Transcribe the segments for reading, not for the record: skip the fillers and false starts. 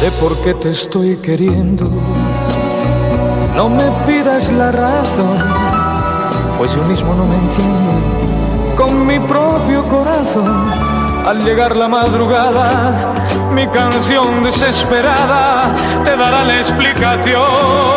de por qué te estoy queriendo. No me pidas la razón, pues yo mismo no me entiendo. Con mi propio corazón, al llegar la madrugada, mi canción desesperada te dará la explicación.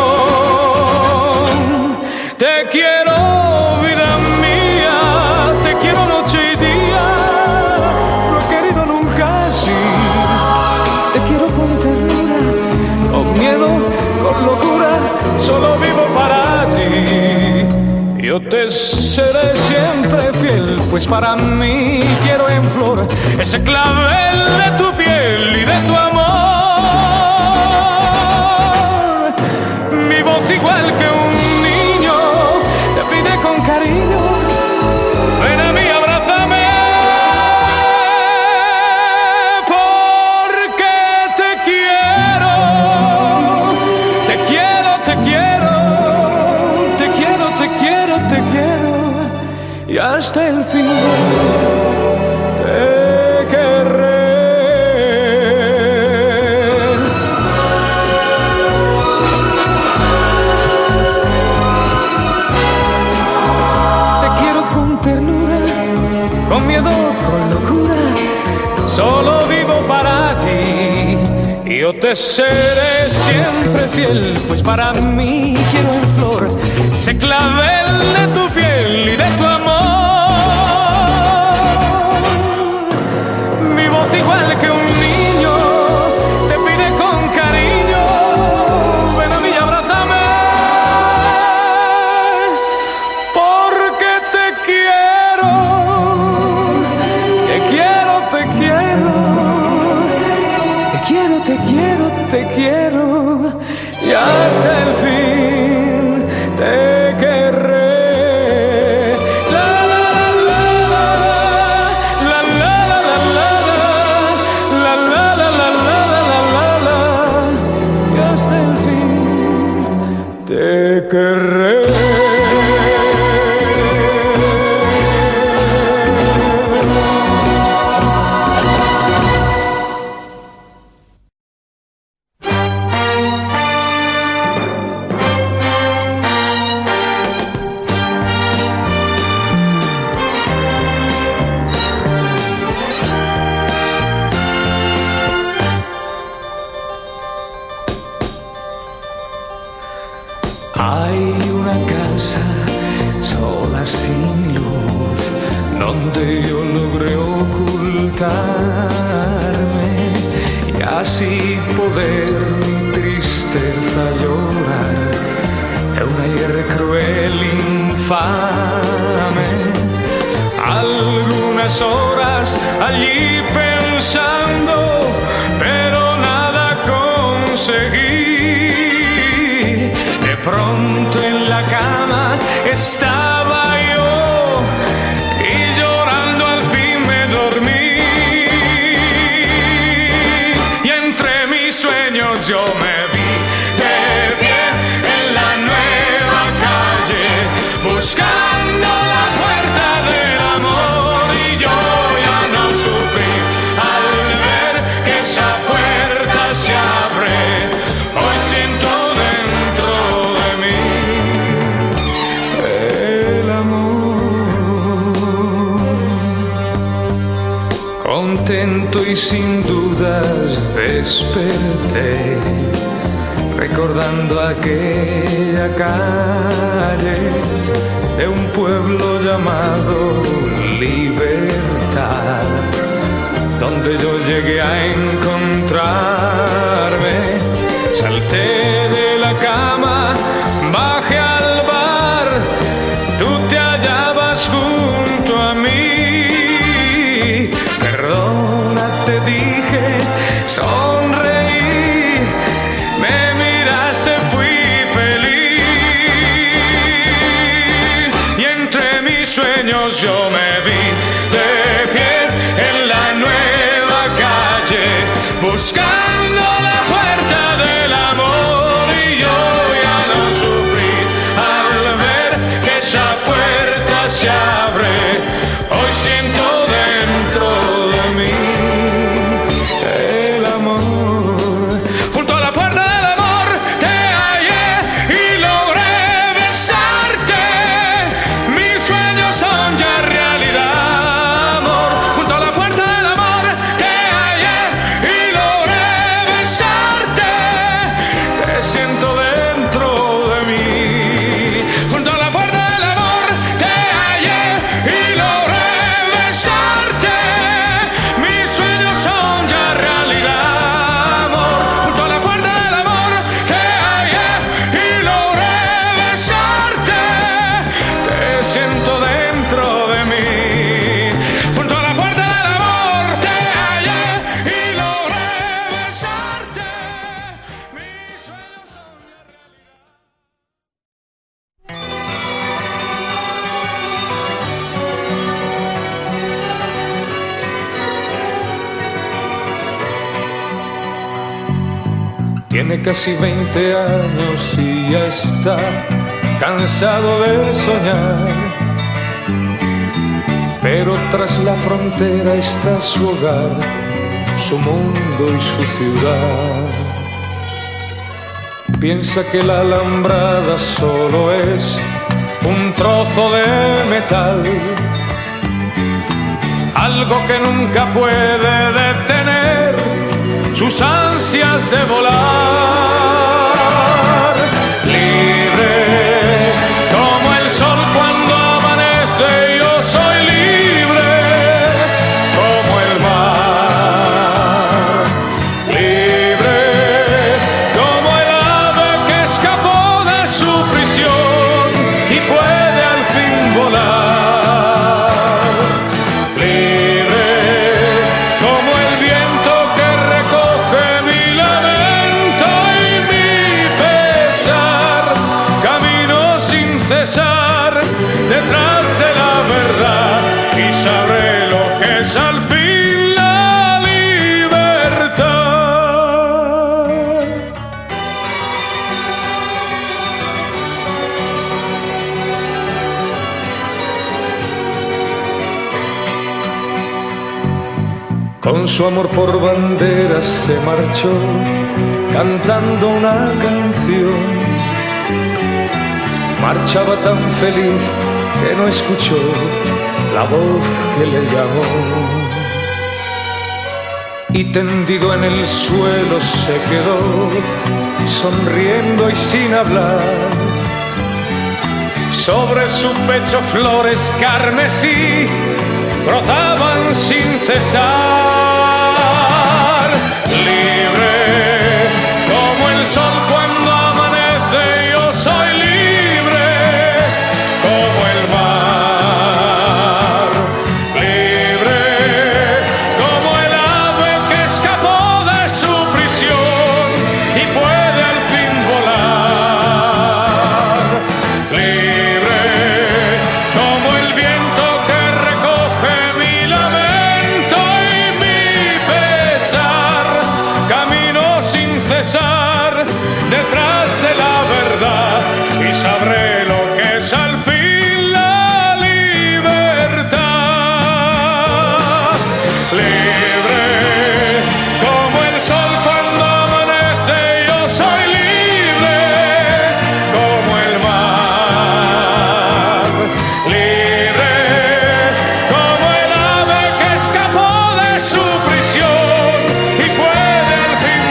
Te quiero, vida mía, te quiero noche y día, no he querido nunca así. Te quiero con ternura, con miedo, con locura, solo vivo para ti. Yo te seré siempre fiel, pues para mí quiero en flor ese clavel de tu piel y de tu amor. Mi voz igual que un niño te pide con cariño, ven a mí, abrázame, porque te quiero, te quiero, te quiero, te quiero, te quiero, te quiero, y hasta el fin te querré. Te quiero con ternura, con miedo, con locura, solo vivo para ti. Yo te seré siempre fiel, pues para mí quiero en flor ese clavel de tu piel y de tu amor. Mi voz igual que un niño te pide con cariño, ven a mí y abrázame, porque te quiero, te quiero, te quiero, te quiero, te quiero, te quiero, y hasta el fin te querré. La la la la la la la la la la la la, y hasta el fin te querré. Hay una casa sola sin luz, donde yo logré ocultarme y así poder mi tristeza llorar de un aire cruel, infame. Algunas horas allí pensando, pero nada conseguí. De pronto en la cama estaba yo y llorando al fin me dormí. Y entre mis sueños yo me vi de pie en la nueva calle, buscando la puerta del amor. Y yo ya no sufrí al ver que esa puerta se abre. Hoy siento contento y sin dudas desperté, recordando aquella calle de un pueblo llamado Libertad, donde yo llegué a encontrarme. Salté de la cama, bajé al bar, tú te hallabas junto a mí. Perdona, te dije, sonreí, me miraste, fui feliz. Y entre mis sueños yo me vi de pie en la nueva calle, buscando la puerta del amor. Y yo ya no sufrí al ver que esa puerta se abre. Hoy siento dentro de mí el amor. Tiene casi 20 años y ya está cansado de soñar, pero tras la frontera está su hogar, su mundo y su ciudad. Piensa que la alambrada solo es un trozo de metal, algo que nunca puede detener sus ansias de volar. Libre como el sol cuando amanece, yo soy libre como el mar. Libre como el ave que escapó de su prisión y puede al fin volar. Libre como el viento que recoge mi lamento y mi pesar. Camino sin cesar detrás de la verdad y sabré lo que es al fin la libertad. Con su amor por banderas se marchó cantando una canción. Marchaba tan feliz que no escuchó la voz que le llamó. Y tendido en el suelo se quedó, sonriendo y sin hablar. Sobre su pecho flores carmesí brotaban sin cesar. Libre como el sol cuando amanece, yo soy libre como el mar. Libre como el ave que escapó de su prisión y puede al fin volar. Libre como el viento que recoge mi lamento y mi pesar. Camino sin cesar detrás de la verdad y sabré lo que es al fin la libertad. Libre como el sol cuando amanece, yo soy libre como el mar. Libre como el ave que escapó de su prisión y puede al fin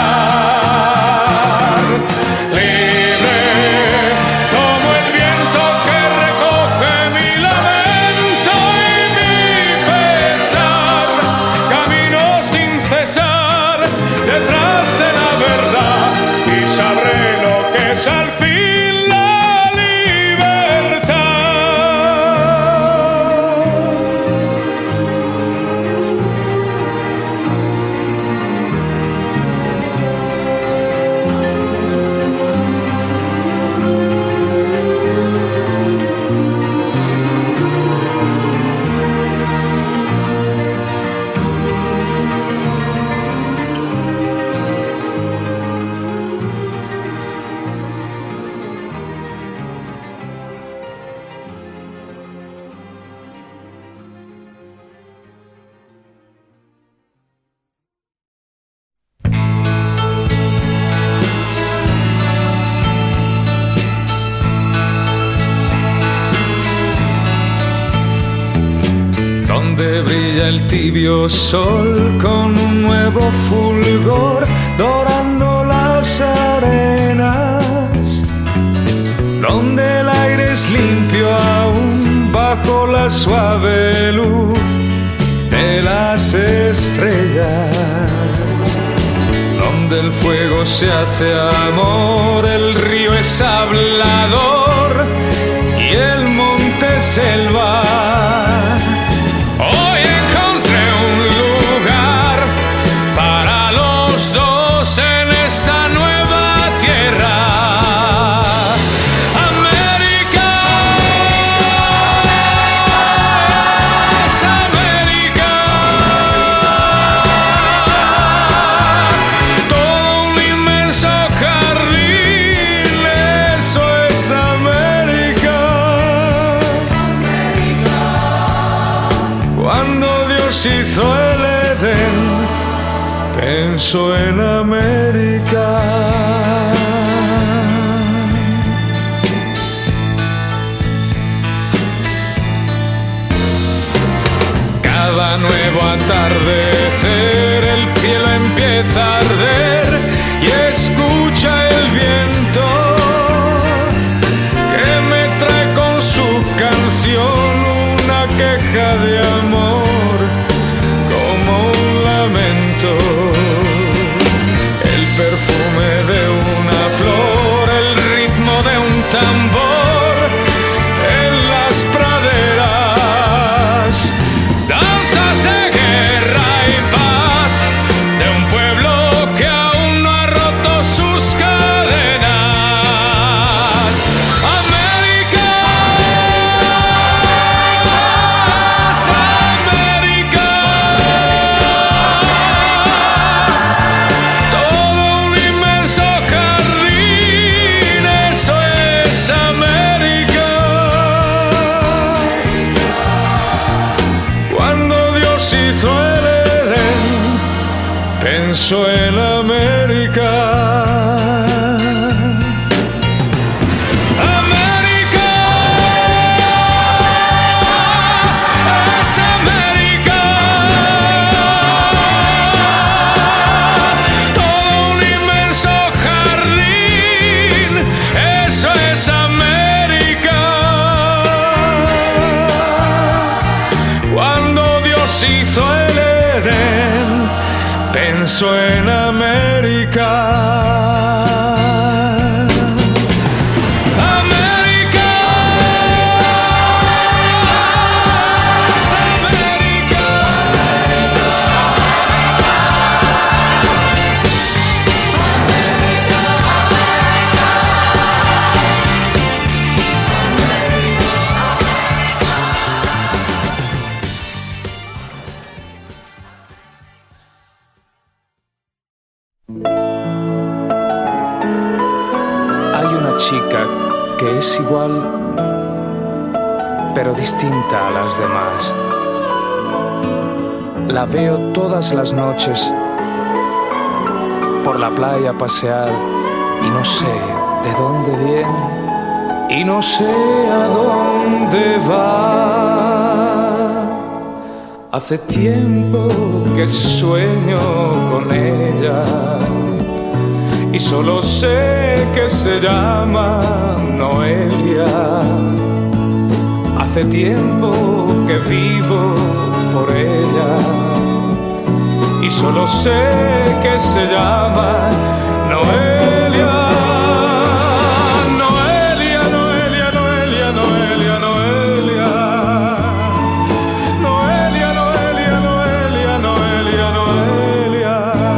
volar. Libre como el viento que recoge mi lamento y mi pesar. Camino sin cesar detrás de la verdad y sabré lo que es al fin la libertad. Donde brilla el tibio sol con un nuevo fulgor, dorando las arenas. Donde el aire es limpio aún bajo la suave luz de las estrellas. Donde el fuego se hace amor, el río es hablador y el monte selva. Hoy encontré un lugar para los dos en esa nueva tierra. América es América. Todo un inmenso Dios hizo el Edén, pensó en América. Cada nuevo atardecer el cielo empieza a arder y escucha el viento que me trae con su canción una queja de amor como un lamento. El perfume de una flor, el ritmo de un tambor en las praderas, danzas de guerra y paz de un pueblo que aún no ha roto sus cadenas. América, América, todo un inmenso jardín, eso es América. Cuando Dios hizo el Edén, pensó en América. América, es América. Todo un inmenso jardín, eso es América. Cuando Dios hizo el Edén, pensó en América. América, es América. Hay una chica que es igual, pero distinta a las demás. La veo todas las noches por la playa pasear y no sé de dónde viene y no sé a dónde va. Hace tiempo que sueño con ella y solo sé que se llama Noelia. Hace tiempo que vivo por ella y solo sé que se llama Noelia. Noelia, Noelia, Noelia, Noelia, Noelia. Noelia, Noelia, Noelia, Noelia, Noelia.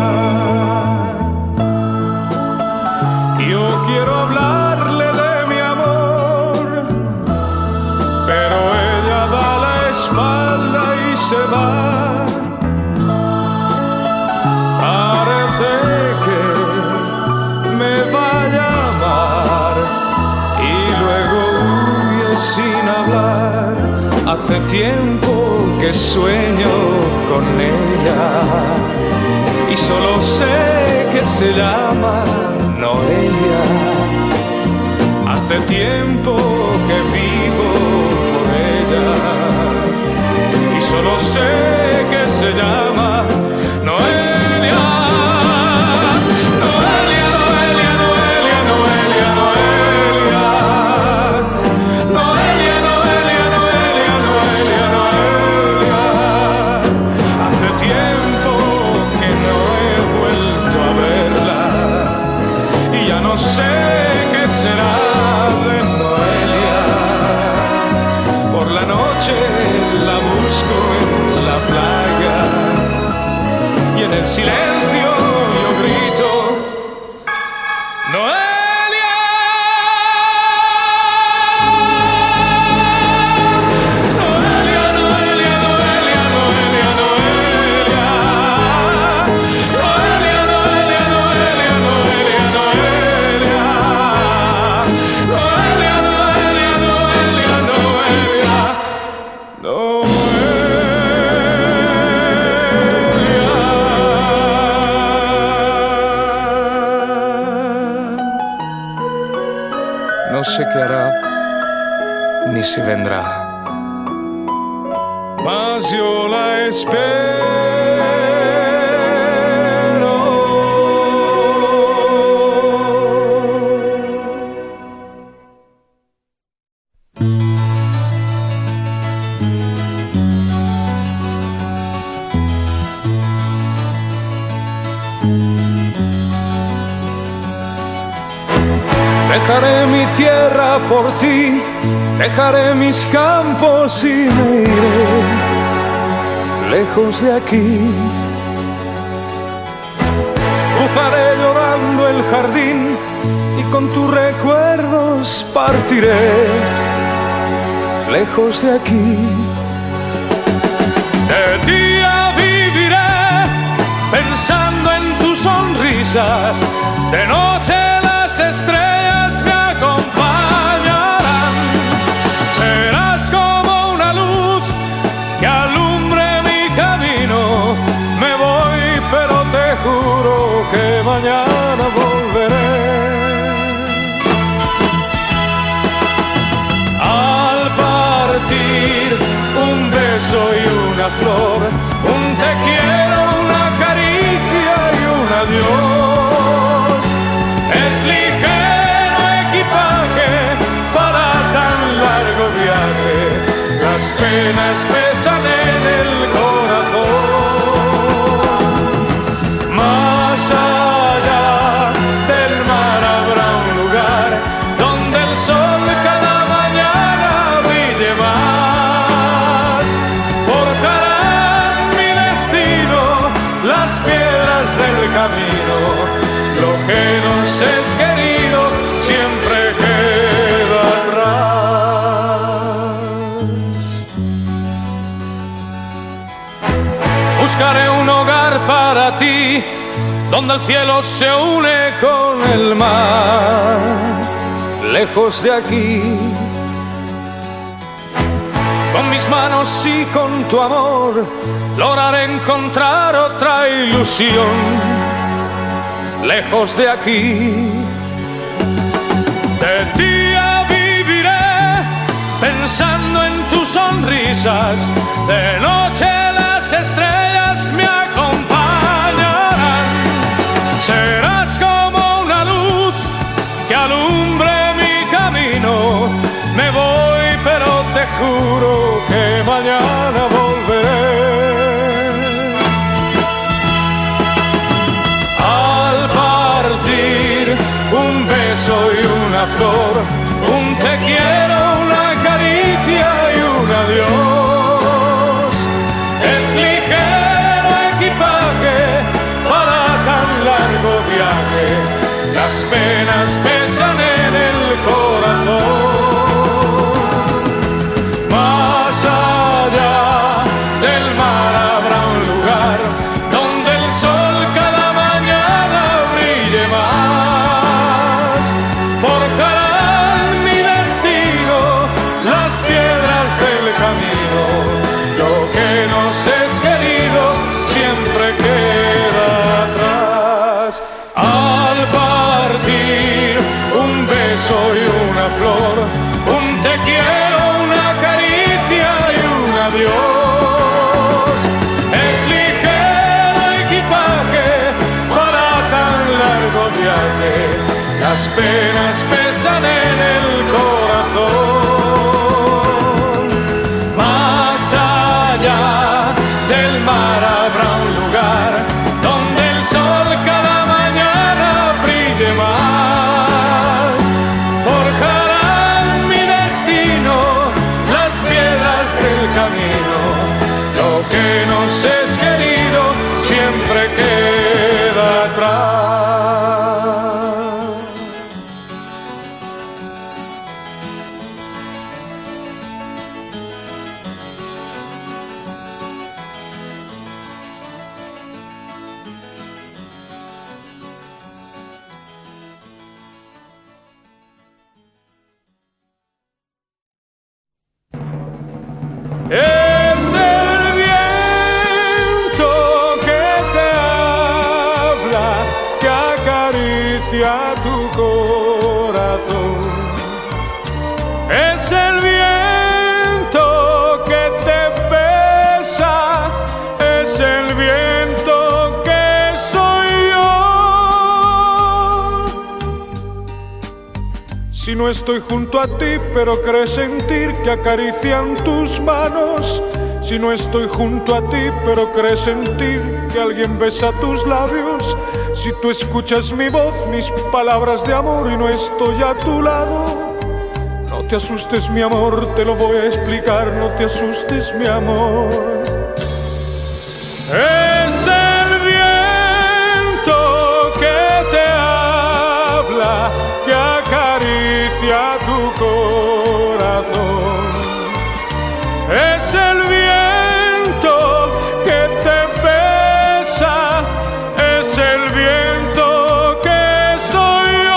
Yo quiero hablarle de mi amor, pero ella da la espalda y se va. Parece que me va a llamar y luego huye sin hablar. Hace tiempo que sueño con ella y solo sé que se llama Noelia. Hace tiempo que vivo por ella y solo sé que se llama Noelia. Noelia, Noelia, Noelia, Noelia, Noelia. Noelia, Noelia, Noelia, Noelia, Noelia. Hace tiempo que no he vuelto a verla y ya no sé qué será de Noelia. Por la noche la busco en la playa y en el silencio yo grito Noelia. Noelia, Noelia, Noelia, Noelia, Noelia. Noelia, Noelia, Noelia, Noelia, Noelia. Noelia, Noelia, Noelia, Noelia, Noelia. no sé qué hará ni si vendrá. Mas yo la espero. Dejaré mi tierra por ti, dejaré mis campos y me iré lejos de aquí. Cruzaré llorando el jardín y con tus recuerdos partiré lejos de aquí. De día viviré pensando en tus sonrisas, de noche las estrellas me acompañarán. Serás como una luz que alumbre mi camino. Me voy, pero te juro que mañana volveré. Al partir, un beso y una flor, un te quiero, una caricia y un adiós. Es ligero equipaje para tan largo viaje, las penas pesan en el corazón. Más allá del mar habrá un lugar donde el sol cada mañana brille más. Forjarán mi destino las piedras del camino. Lo que nos es querido siempre queda atrás. Buscaré un hogar para ti, donde el cielo se une con el mar, lejos de aquí. Con mis manos y con tu amor lograré encontrar otra ilusión, lejos de aquí. De día viviré pensando en tus sonrisas, de noche las estrellas me acompañarán. Serás como una luz que alumbre mi camino. Me voy, pero te juro que mañana volveré. Un beso y una flor, un te quiero, una caricia y un adiós. Es ligero equipaje para tan largo viaje, las penas pesan en el corazón. Más allá del mar habrá un lugar donde el sol cada mañana brille más. Forjarán mi destino las piedras del camino. Lo que nos es querido siempre queda atrás. Al partir, un beso y una flor, un te quiero, una caricia y un adiós. Es ligero equipaje para tan largo viaje, las penas pesan en el corazón. Más allá del mar habrá un lugar donde el sol cada mañana brille más. Forjarán mi destino las piedras del camino. Lo que nos es querido siempre queda atrás. Es el viento que te habla, que acaricia tu corazón. Es el viento que te besa, es el viento que soy yo. Si no estoy junto a ti, pero crees sentir que acarician tus manos. Si no estoy junto a ti, pero crees sentir que alguien besa tus labios. Si tú escuchas mi voz, mis palabras de amor y no estoy a tu lado, no te asustes, mi amor, te lo voy a explicar, no te asustes, mi amor. Es el viento que te habla, que acaricia tu corazón. Es el viento que te besa, es el viento que soy yo.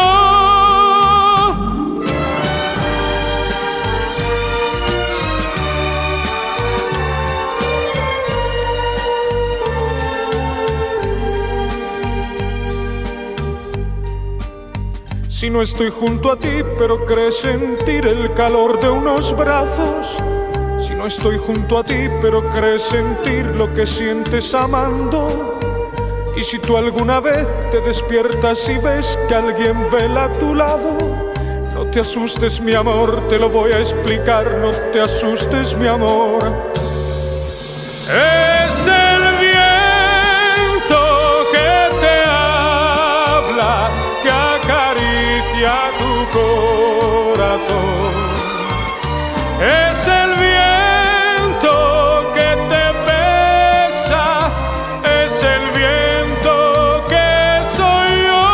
Si no estoy junto a ti, pero crees sentir el calor de unos brazos. Si no estoy junto a ti, pero crees sentir lo que sientes amando. Y si tú alguna vez te despiertas y ves que alguien vela a tu lado, no te asustes, mi amor, te lo voy a explicar, no te asustes, mi amor. Es el viento que te habla, que acaricia tu corazón. Es el viento que te besa, es el viento que soy yo.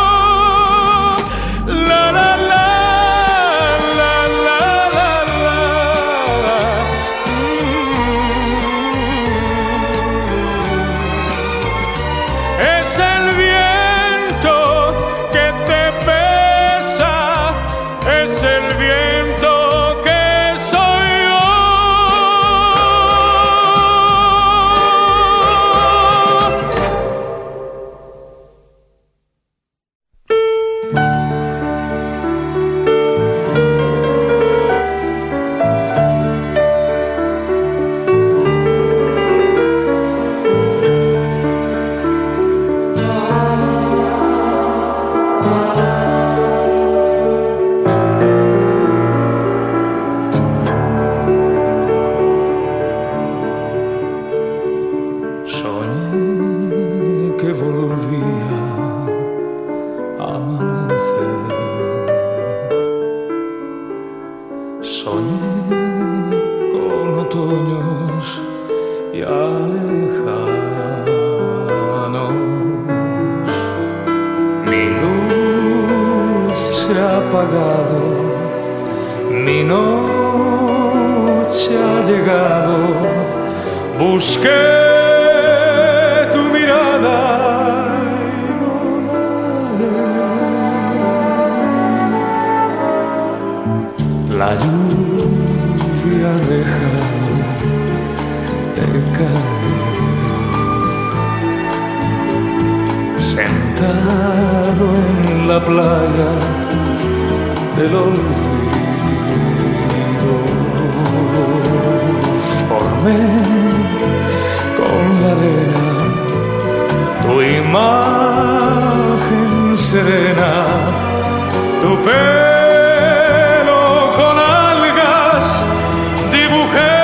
La la la la la la la. Es el viento que te besa, es el viento que soy yo. Soñé que volvía a amanecer. Soñé con otoños ya lejanos. Mi luz se ha apagado, mi noche ha llegado. Busqué tu mirada y no la hallé. La lluvia ha dejado de caer. Sentado en la playa del olvido, formé con la arena tu imagen serena, tu pelo con algas dibujé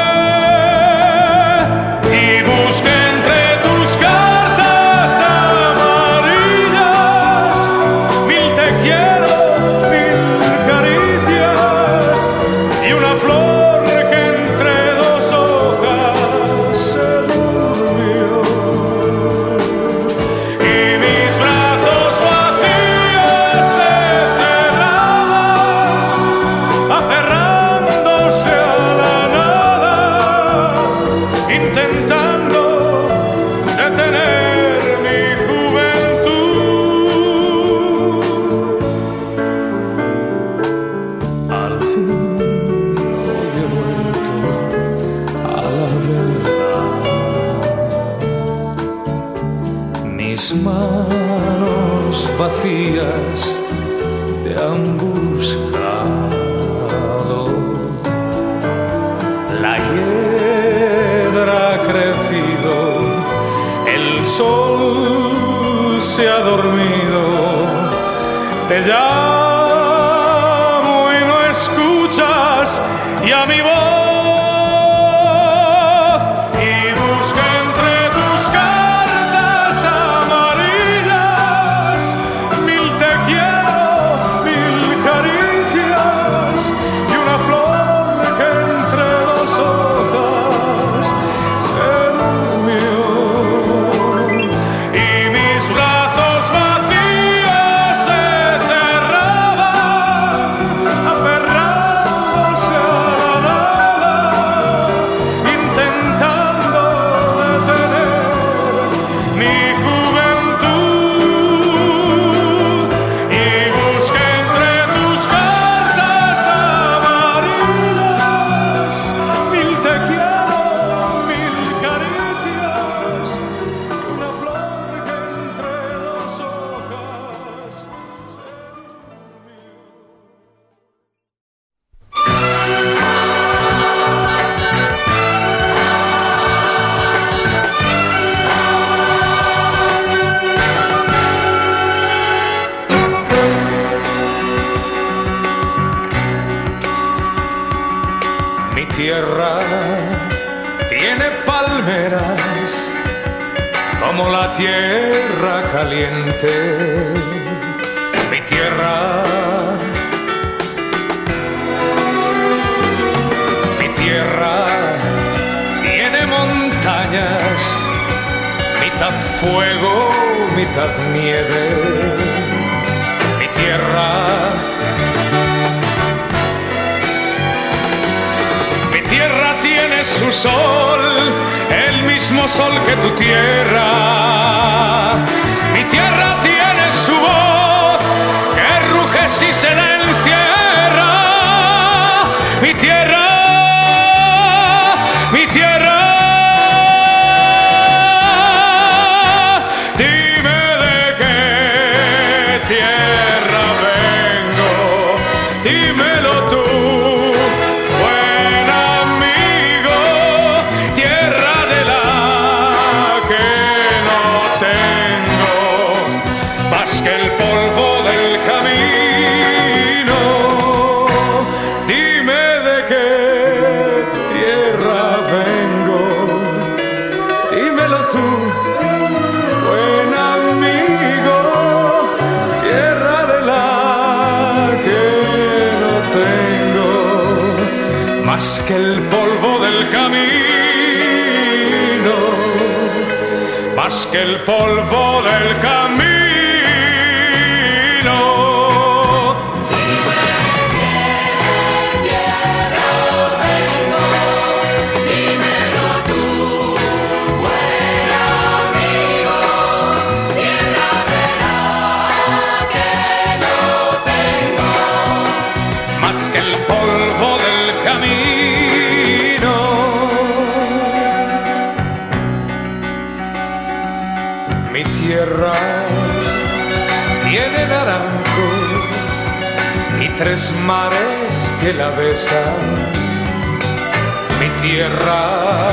y busqué entre tus cartas amarillas mil te quiero, mil caricias y una flor que entre dos hojas se durmió. Y mis brazos vacíos se cerraban, aferrándose a la nada, intentando detener mi juventud. Al fin hoy he vuelto a la verdad. Mis manos vacías te han buscado. sol se ha dormido, te llamo y no escuchas ya mi voz, y busco entre tus cartas amarillas mil te quiero, mil caricias y una flor que entre dos hojas se durmió. Mi tierra tiene palmeras como la tierra caliente. Mi tierra tiene montañas, mitad fuego, mitad nieve. Mi tierra tiene su sol, el mismo sol que tu tierra. Mi tierra tiene su voz, que ruge si se la encierra. Mi tierra, dime de qué tierra vengo, dímelo tú. Que el polvo del camino, dime de qué tierra vengo, dímelo tú, buen amigo, tierra de la que no tengo, más que el polvo del camino, más que el polvo del camino. Que el polvo del camino. Mi tierra tiene naranjos y 3 mares que la besan. Mi tierra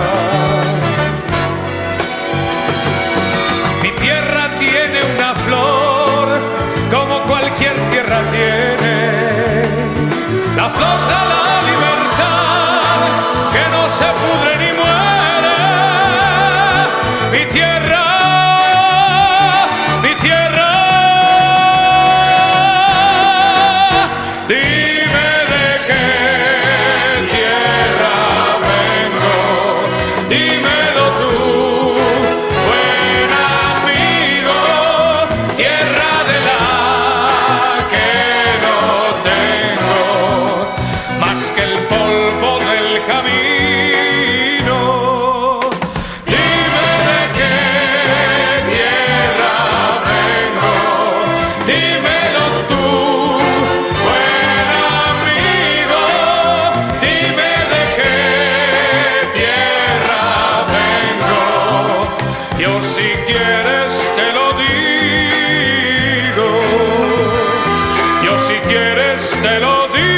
tiene una flor como cualquier tierra tiene. La flor de la libertad que no se pudre ni muere. Mi tierra, dime de qué tierra vengo, dímelo tú, buen amigo, tierra de la que no tengo, más que el polvo del camino. Dime de qué tierra vengo, dímelo tú, buen amigo, dime de qué tierra vengo. Yo si quieres te lo digo, yo si quieres te lo digo.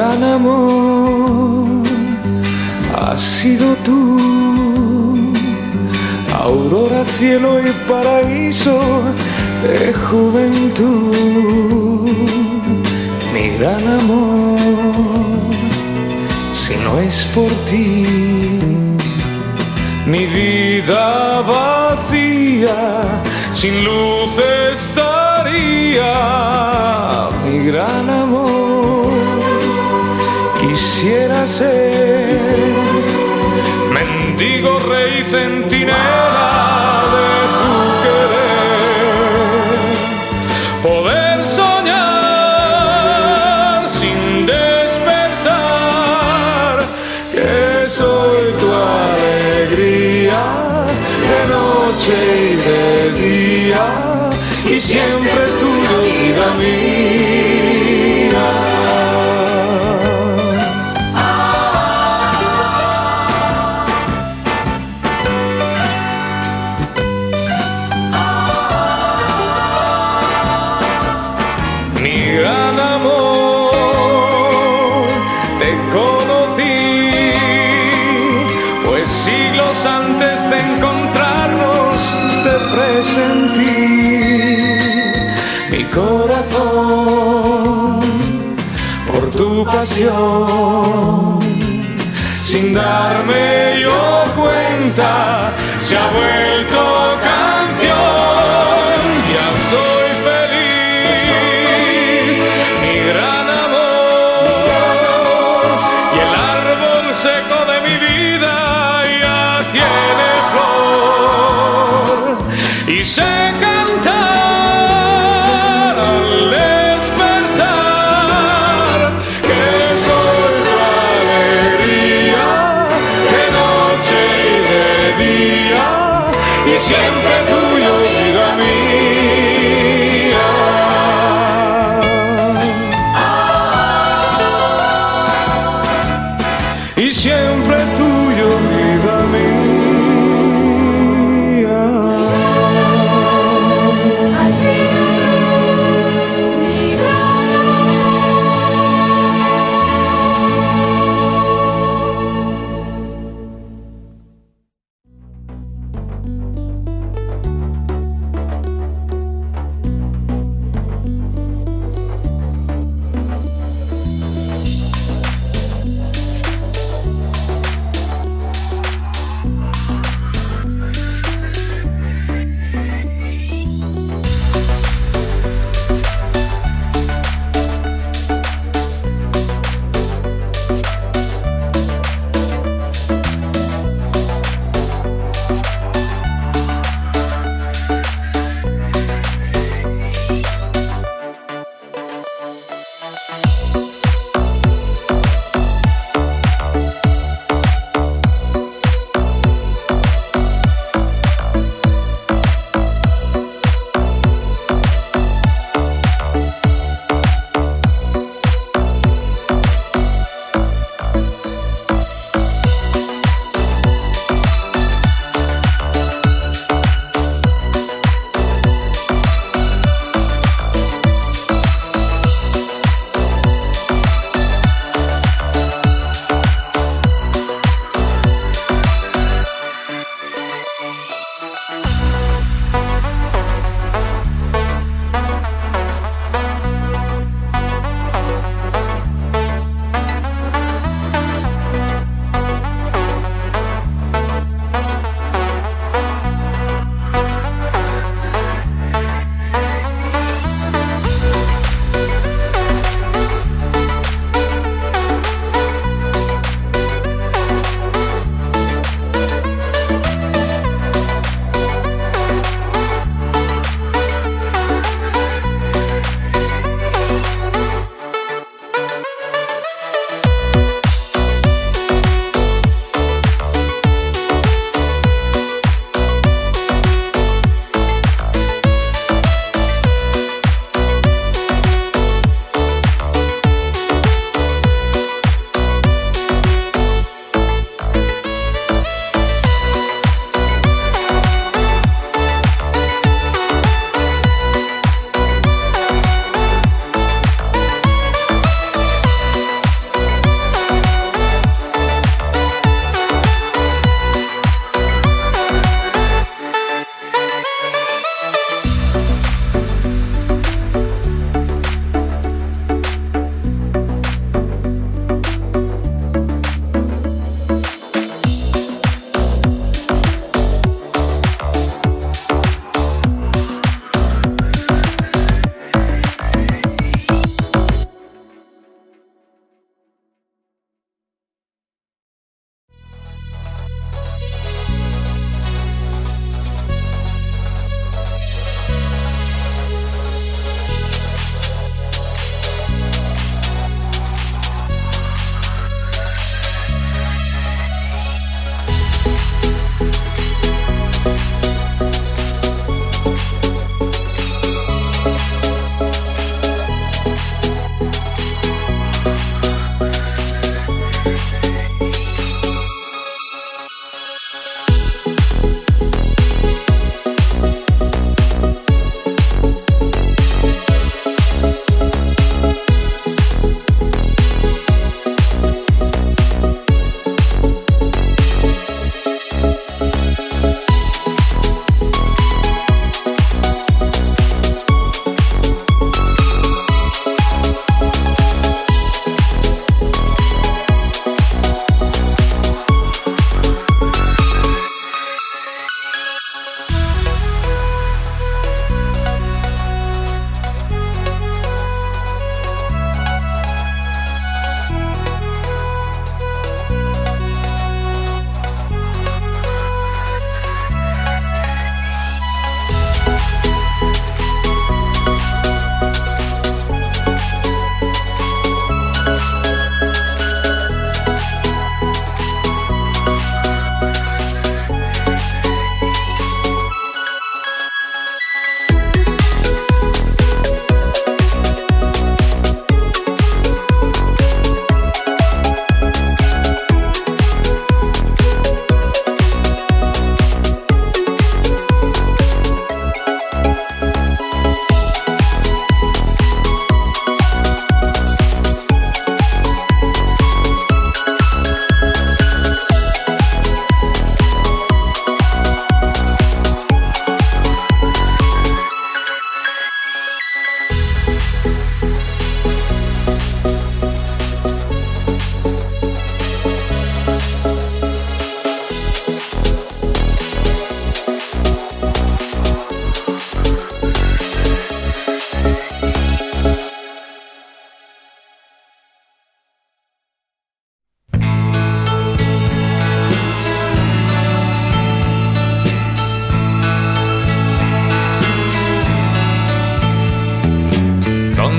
gran amor has sido tú, aurora, cielo y paraíso de juventud. Mi gran amor, si no es por ti, mi vida vacía, sin luz estaría. Mi gran amor, quisiera ser mendigo, rey, centinela de tu querer, poder soñar sin despertar, que soy tu alegría de noche y de día, y siempre tuyo, vida mía. Mi gran amor, te conocí, pues siglos antes de encontrarnos te presentí. Mi corazón, por tu pasión, sin darme yo cuenta, se ha vuelto canción. Ya soy feliz, mi gran amor, y el árbol seco de mi vida ya tiene flor, y sé cantar al despertar, que soy tu alegría de noche y de día, y siempre tuyo, vida mía. Y siempre tuyo, vida mía.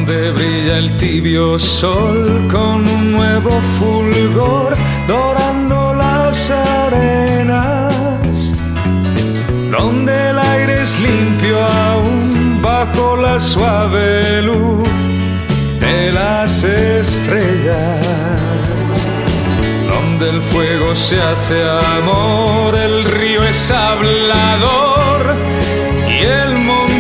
donde brilla el tibio sol con un nuevo fulgor dorando las arenas, donde el aire es limpio aún bajo la suave luz de las estrellas, donde el fuego se hace amor, el río es hablador y el monte